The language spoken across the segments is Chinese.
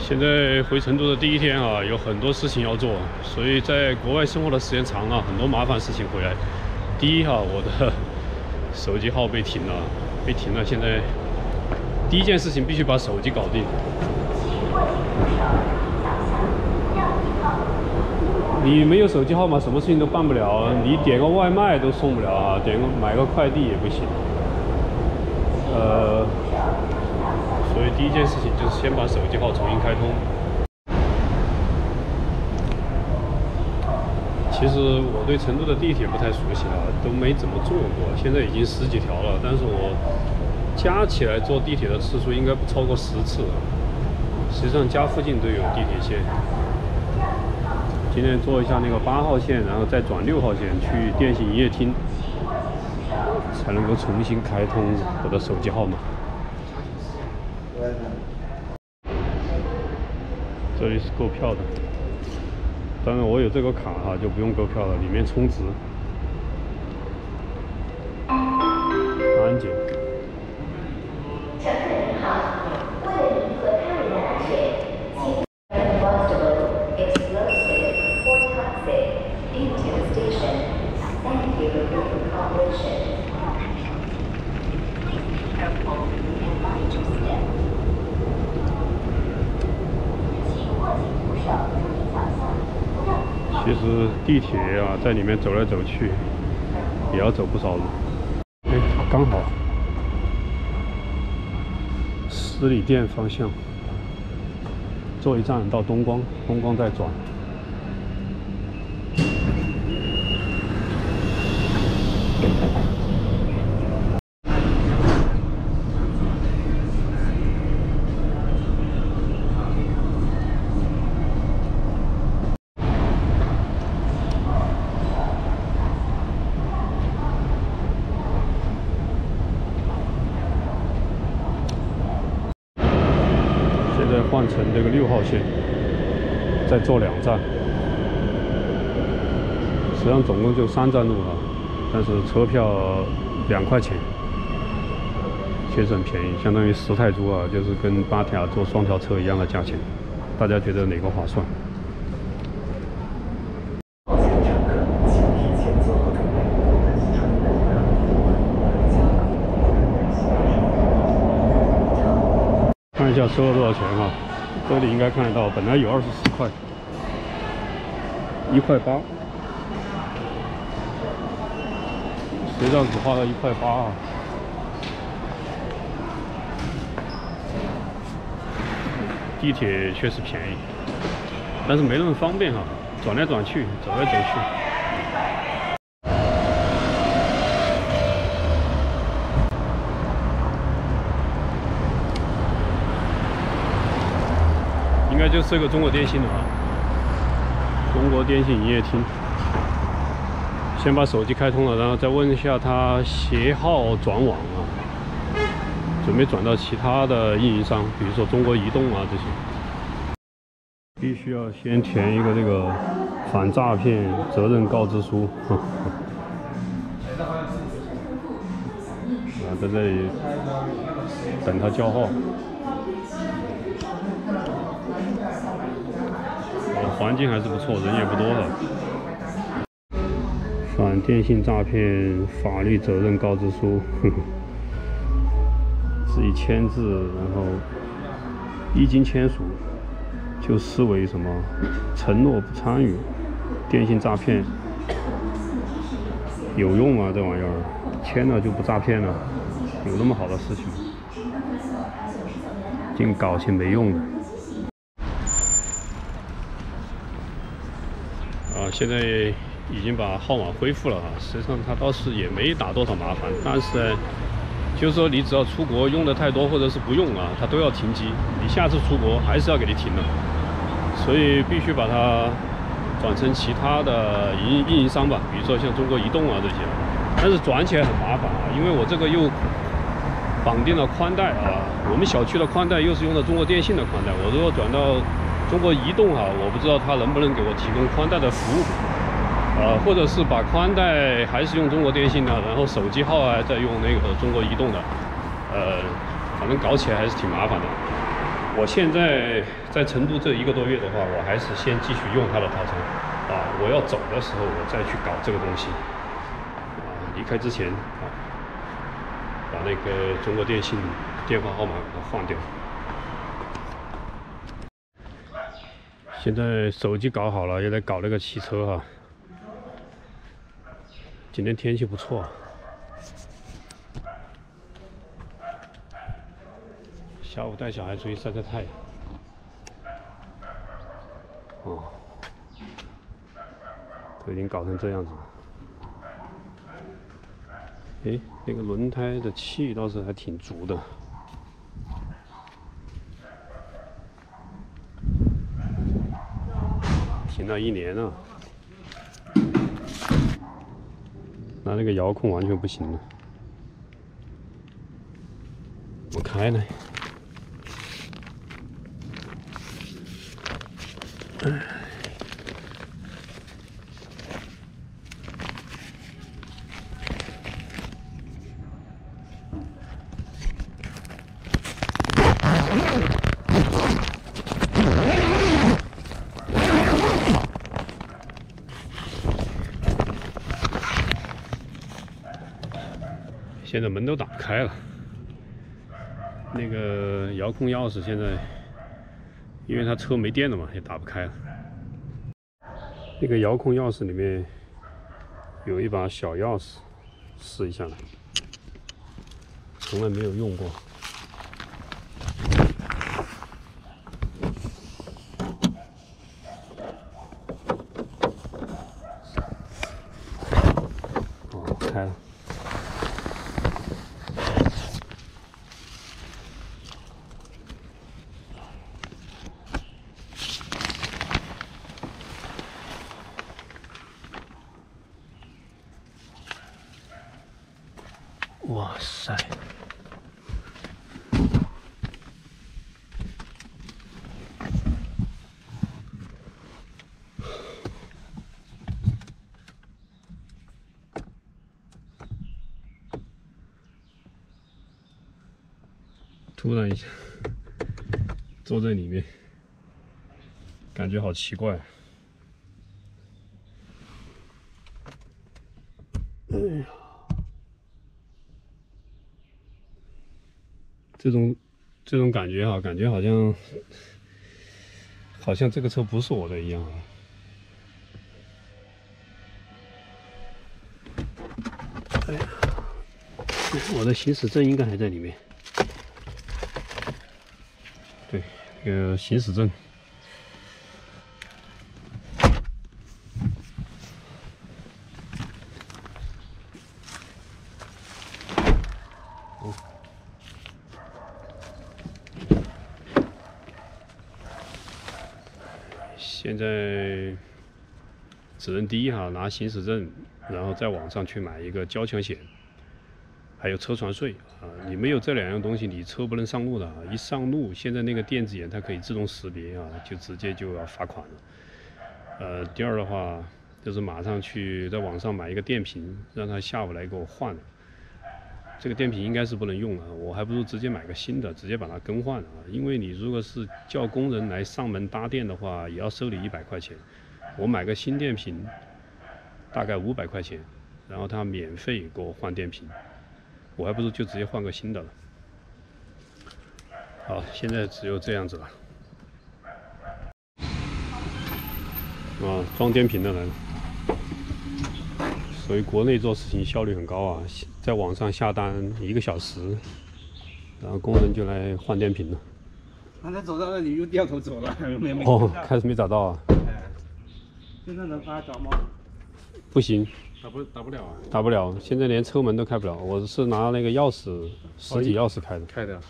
现在回成都的第一天啊，有很多事情要做，所以在国外生活的时间长了，很多麻烦事情回来。第一哈，我的手机号被停了，现在第一件事情必须把手机搞定。你没有手机号码，什么事情都办不了。你点个外卖都送不了啊，买个快递也不行。所以第一件事情就是先把手机号重新开通。其实我对成都的地铁不太熟悉了，都没怎么坐过，现在已经10几条了，但是我加起来坐地铁的次数应该不超过10次。实际上家附近都有地铁线。今天坐一下那个8号线，然后再转6号线去电信营业厅，才能够重新开通我的手机号码。这里是购票的，当然我有这个卡哈，就不用购票了，里面充值。安检。乘客您好，为了您和他人的安全，请 Constable explosive or toxic into the station. Thank you for your cooperation. Please be careful and mind your step. 其实地铁啊，在里面走来走去，也要走不少路。哎，刚好十里店方向，坐一站到东光，东光再转。换成这个6号线，再坐2站，实际上总共就3站路啊，但是车票2块钱，确实很便宜，相当于10泰铢啊，就是跟芭提雅坐双条车一样的价钱。大家觉得哪个划算？看一下收了多少钱啊？这里应该看得到，本来有24块，1块8，实际上只花了1块8啊。地铁确实便宜，但是没那么方便哈，转来转去，走来走去。应该就是这个中国电信的啊，中国电信营业厅。先把手机开通了，然后再问一下他携号转网啊，准备转到其他的运营商，比如说中国移动啊这些。必须要先填一个这个反诈骗责任告知书。在这里等他叫号。环境还是不错，人也不多了。反电信诈骗法律责任告知书，自己签字，然后一经签署，就视为什么承诺不参与电信诈骗，有用吗？这玩意儿签了就不诈骗了？有那么好的事情？净搞些没用的。现在已经把号码恢复了啊，实际上它倒是也没打多少麻烦，但是就是说你只要出国用的太多或者是不用啊，它都要停机，你下次出国还是要给你停的，所以必须把它转成其他的运营商吧，比如说像中国移动啊这些，但是转起来很麻烦啊，因为我这个又绑定了宽带啊，我们小区的宽带又是用的中国电信的宽带，我如果转到中国移动啊，我不知道它能不能给我提供宽带的服务，或者是把宽带还是用中国电信的，然后手机号啊再用那个中国移动的，反正搞起来还是挺麻烦的。 我现在在成都这1个多月的话，我还是先继续用它的套餐啊。我要走的时候，我再去搞这个东西啊。离开之前啊，把那个中国电信电话号码给它换掉。现在手机搞好了，也得搞那个汽车哈。今天天气不错。下午带小孩出去晒晒太阳。哦，都已经搞成这样子了。诶，那个轮胎的气倒是还挺足的。停了1年了，那个遥控完全不行了。我开呢。现在门都打不开了，那个遥控钥匙现在，因为它车没电了嘛，也打不开了。那个遥控钥匙里面有一把小钥匙，试一下来，从来没有用过。哦，开了。哇塞！突然一下，坐在里面，感觉好奇怪。哎呀！这种感觉啊，感觉好像这个车不是我的一样啊。哎呀，我的行驶证应该还在里面。对，那个行驶证。现在只能第一哈拿行驶证，然后在网上去买一个交强险，还有车船税啊。你没有这2样东西，你车不能上路的啊！一上路，现在那个电子眼它可以自动识别啊，就直接就要罚款了。第二的话就是马上去在网上买一个电瓶，让他下午来给我换了。这个电瓶应该是不能用了，我还不如直接买个新的，直接把它更换了啊！因为你如果是叫工人来上门搭电的话，也要收你100块钱。我买个新电瓶，大概500块钱，然后他免费给我换电瓶，我还不如就直接换个新的了。好，现在只有这样子了。啊，装电瓶的来了。所以国内做事情效率很高啊，在网上下单1个小时，然后工人就来换电瓶了。 刚才走到那里又掉头走了，没哦，开始没找到啊。 现在能帮他找吗？ 不行， 打不了啊。 打不了，现在连车门都开不了。我是拿那个钥匙，实体钥匙开的。 开的。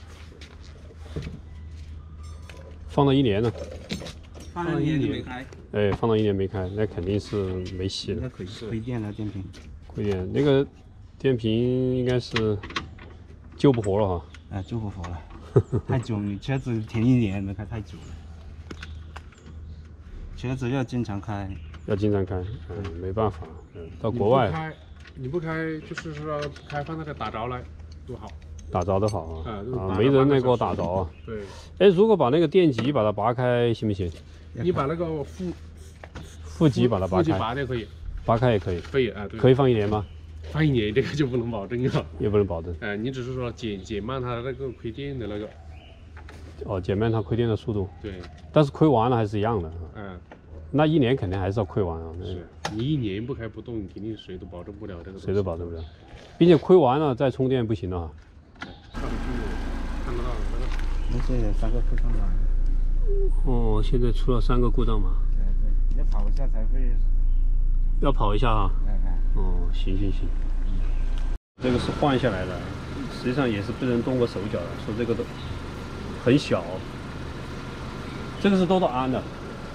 放了1年了。 放了1年没开。 哎，放了1年没开，那肯定是没戏了。 亏电了电瓶。 亏电，那个电瓶应该是救不活了哈。 哎，救不活了，太久，你车子停1年没开太久了。车子要经常开。 要经常开，没办法，到国外。 你不开，就是说不开放那个打着来多好。 打着的好啊， 没人来给我打着啊。 对。 哎，如果把那个电极把它拔开行不行？ 你把那个负极把它拔开。 拔掉可以。 拔开也可以。 可以啊，对。 可以放1年吗？ 放1年这个就不能保证了。 也不能保证。 你只是说减慢它那个亏电的那个。 哦，减慢它亏电的速度。 对。但是亏完了还是一样的。那1年肯定还是要亏完啊。 是。你1年不开不动，肯定谁都保证不了这个。 谁都保证不了，并且亏完了再充电不行了。 看得到那个。 那现在3个故障码。 哦，现在出了3个故障码。 对，要跑一下才会。 要跑一下啊。哦，行。这个是换下来的，实际上也是被人动过手脚的，说这个都很小。这个是多少安的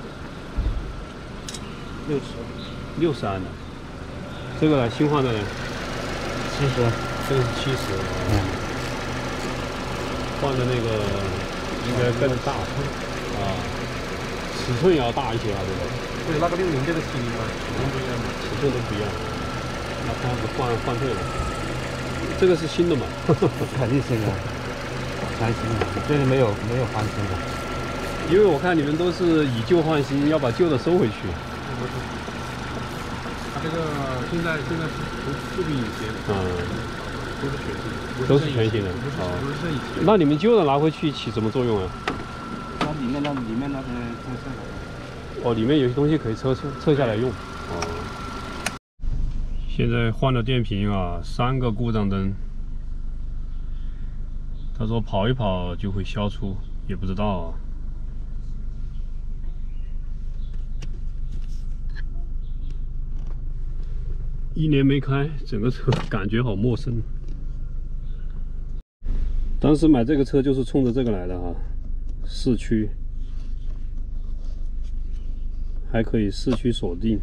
？60安的。这个呢，新换的呢 ？70。 这个是70。换的那个应该更大啊，尺寸也要大一些啊，这个。 对，那个60这个70嘛，尺寸不一样， 尺寸都不一样。那看是换退了。这个是新的嘛？ 肯定新的，全新的，这里没有换新的。 因为我看你们都是以旧换新，要把旧的收回去。 它这个现在是不比以前， 都是全新的。 不是以前。 那你们旧的拿回去起什么作用啊？ 它里面那些拆下来。 哦，里面有些东西可以撤下来用。哦。现在换了电瓶啊，3个故障灯。他说跑一跑就会消除，也不知道啊。1年没开，整个车感觉好陌生。当时买这个车就是冲着这个来的哈，市区还可以市区锁定。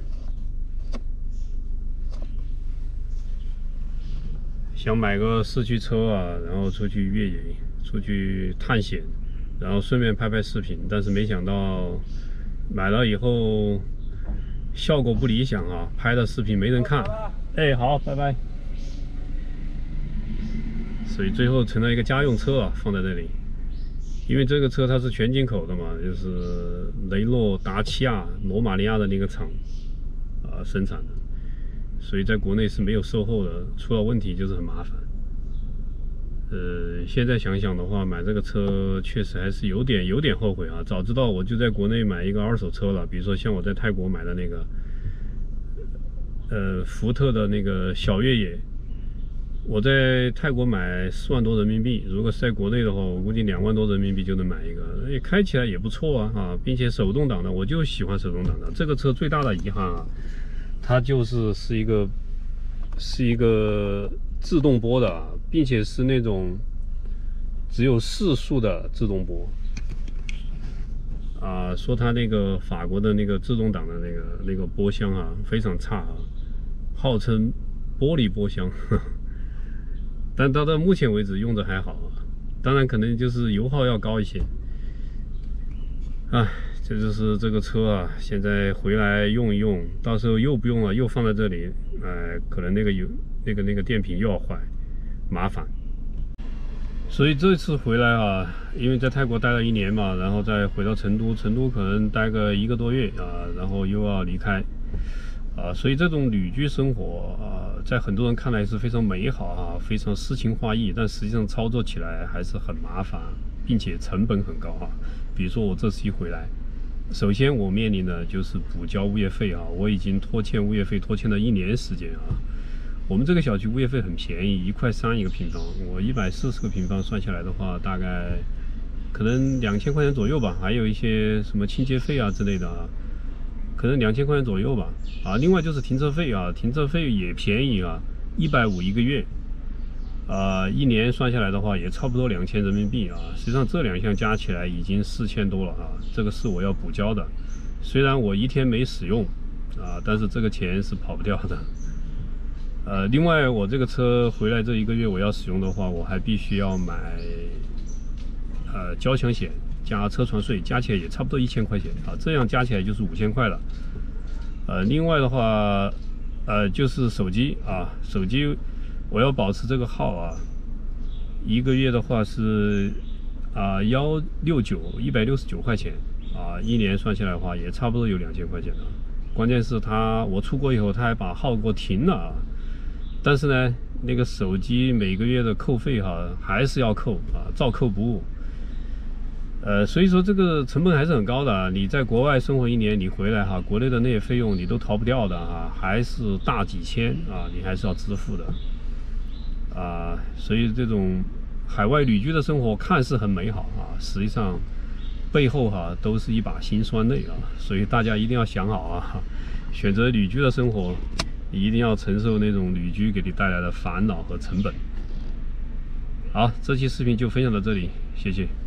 想买个四驱车啊，然后出去越野，出去探险，然后顺便拍拍视频。但是没想到买了以后效果不理想啊，拍的视频没人看。哎，好，拜拜。所以最后成了一个家用车啊，放在这里。因为这个车它是全进口的嘛，就是雷诺达契亚罗马尼亚的那个厂生产的。所以在国内是没有售后的，出了问题就是很麻烦。现在想想的话，买这个车确实还是有点后悔啊！早知道我就在国内买一个2手车了，比如说像我在泰国买的那个，福特的那个小越野，我在泰国买4万多人民币，如果是在国内的话，我估计2万多人民币就能买一个，开起来也不错啊，并且手动挡的，我就喜欢手动挡的。这个车最大的遗憾啊。它是一个自动波的，并且是那种只有4速的自动波。说它那个法国的那个自动挡的那个波箱啊，非常差啊，号称玻璃波箱，但到目前为止用着还好啊，当然可能就是油耗要高一些。这就是这个车啊，现在回来用一用，到时候又不用了，又放在这里，可能那个电瓶又要坏，麻烦。所以这次回来啊，因为在泰国待了1年嘛，然后再回到成都，成都可能待个1个多月啊，然后又要离开所以这种旅居生活在很多人看来是非常美好啊，非常诗情画意，但实际上操作起来还是很麻烦，并且成本很高啊。比如说我这次一回来。首先，我面临的就是补交物业费啊！我已经拖欠物业费，拖欠了1年时间啊！我们这个小区物业费很便宜，1.3块一个平方，我140个平方算下来的话，大概可能2000块钱左右吧。还有一些什么清洁费啊之类的啊，可能2000块钱左右吧。另外就是停车费啊，停车费也便宜啊，150一个月。1年算下来的话，也差不多2000人民币啊。实际上这2项加起来已经4000多了啊，这个是我要补交的。虽然我1天没使用但是这个钱是跑不掉的。另外我这个车回来这1个月我要使用的话，我还必须要买交强险加车船税，加起来也差不多1000块钱啊，这样加起来就是5000块了。另外的话，就是手机手机。我要保持这个号 1个月的话是169块钱，1年算下来的话也差不多有2000块钱了。关键是我出国以后，他还把号给我停了啊。但是呢，那个手机每个月的扣费还是要扣照扣不误。所以说这个成本还是很高的。你在国外生活1年，你回来国内的那些费用你都逃不掉的还是大几千你还是要支付的所以这种海外旅居的生活看似很美好实际上背后都是一把辛酸泪所以大家一定要想好选择旅居的生活，你一定要承受那种旅居给你带来的烦恼和成本。好，这期视频就分享到这里，谢谢。